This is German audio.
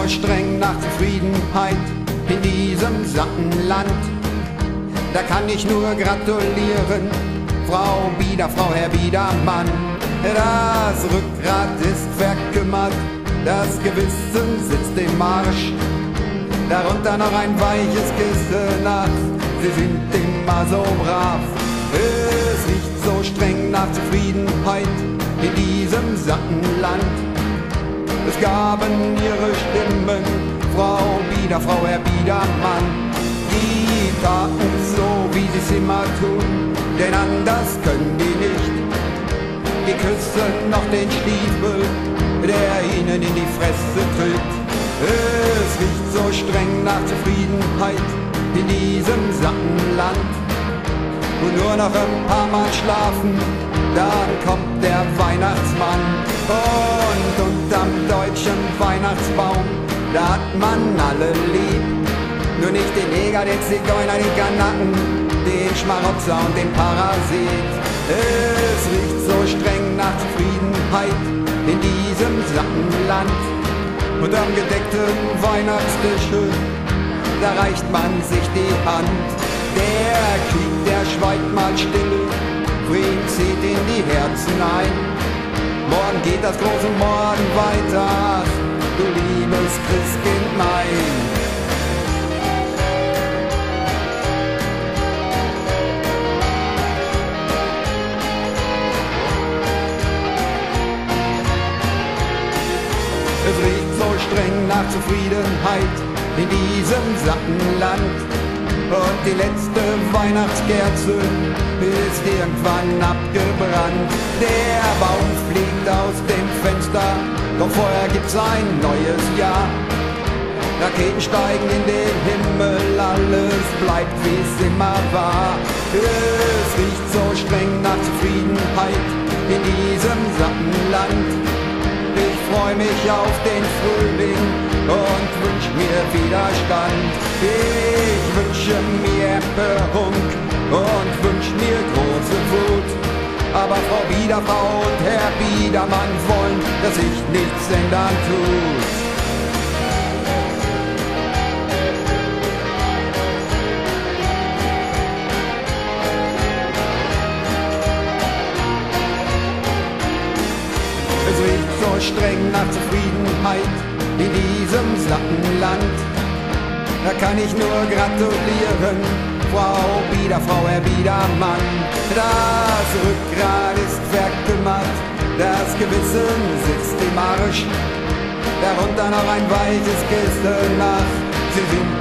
so streng nach Zufriedenheit in diesem satten Land. Da kann ich nur gratulieren, Frau Bieder, Frau Herr Biedermann. Das Rückgrat ist verkümmert, das Gewissen sitzt im Marsch. Darunter noch ein weiches Kissen, ach, sie sind immer so brav. Es riecht so streng nach Zufriedenheit in diesem satten Land. Es gaben ihre Stimmen, Frau Bieder, Frau Herr Biedermann. Die taten so, wie sie's immer tun, denn anders können die nicht. Die küssen noch den Stiefel, der ihnen in die Fresse tritt. Es riecht so streng nach Zufriedenheit in diesem satten Land. Und nur noch ein paar Mal schlafen, dann kommt der Weihnachtsmann. Und unterm deutschen Weihnachtsbaum, da hat man alle lieb. Nur nicht den Neger, den Zigeuner, den Kanaken, den Schmarotzer und den Parasit. Es riecht so streng nach Zufriedenheit in diesem satten Land. Und am gedeckten Weihnachtstisch, da reicht man sich die Hand. Der Krieg, der schweigt mal still, Frieden zieht in die Herzen ein. Morgen geht das große Morgen weiter, ach, du liebes Christkind mein. Es riecht so streng nach Zufriedenheit in diesem satten Land. Und die letzte Weihnachtskerze ist irgendwann abgebrannt. Der Baum fliegt aus dem Fenster, doch vorher gibt's ein neues Jahr. Raketen steigen in den Himmel, alles bleibt wie's immer war. Es riecht so streng nach Zufriedenheit in diesem satten Land. Ich freu mich auf den Frühling und wünsch mir Widerstand. Ich wünsche mir Empörung und wünsch mir große Wut. Aber Frau Bieder, Frau und Herr Biedermann wollen, dass sich nichts ändern tut. Es riecht so streng nach Zufriedenheit in diesem satten Land. Da kann ich nur gratulieren, Frau Bieder, Frau Herr Biedermann. Das Rückgrat ist verkümmert, das Gewissen sitzt im Arsch. Darunter noch ein weiches Kissen, ach, sie sind